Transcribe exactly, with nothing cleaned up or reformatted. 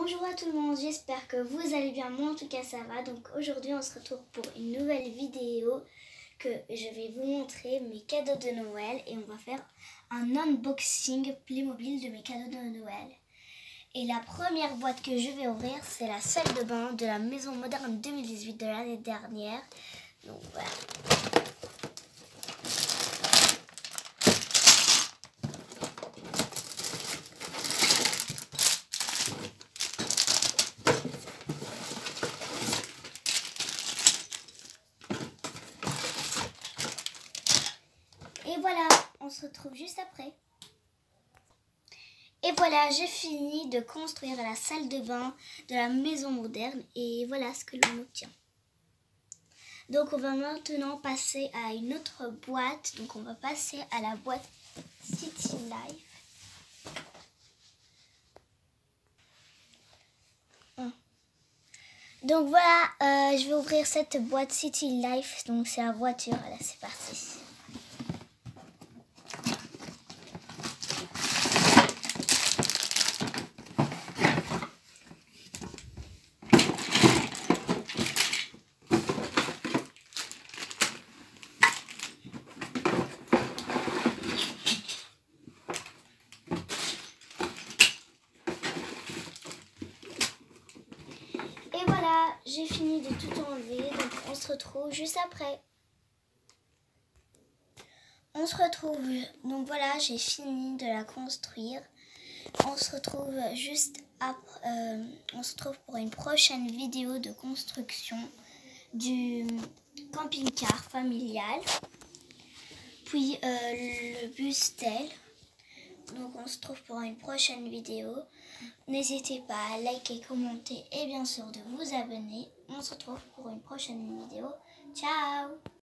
Bonjour à tout le monde, j'espère que vous allez bien, moi en tout cas ça va. Donc aujourd'hui on se retrouve pour une nouvelle vidéo que je vais vous montrer mes cadeaux de Noël. Et on va faire un unboxing Playmobil de mes cadeaux de Noël. Et la première boîte que je vais ouvrir, c'est la salle de bain de la Maison Moderne deux mille dix-huit de l'année dernière. Donc voilà. Et voilà, on se retrouve juste après. Et voilà, j'ai fini de construire la salle de bain de la maison moderne. Et voilà ce que l'on obtient. Donc on va maintenant passer à une autre boîte. Donc on va passer à la boîte City Life. Donc voilà, euh, je vais ouvrir cette boîte City Life. Donc c'est la voiture. Voilà, c'est parti. Et voilà, j'ai fini de tout enlever, donc on se retrouve juste après. On se retrouve, donc voilà, j'ai fini de la construire. On se retrouve juste après, euh, on se retrouve pour une prochaine vidéo de construction du camping-car familial. Puis euh, le bus tel. Donc on se trouve pour une prochaine vidéo. N'hésitez pas à liker, commenter et bien sûr de vous abonner. On se retrouve pour une prochaine vidéo. Ciao!